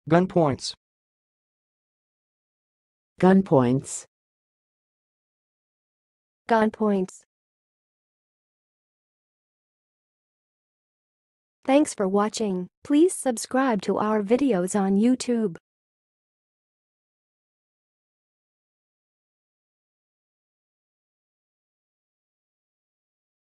Gunpoints. Gunpoints. Gunpoints. Thanks for watching. Please subscribe to our videos on YouTube.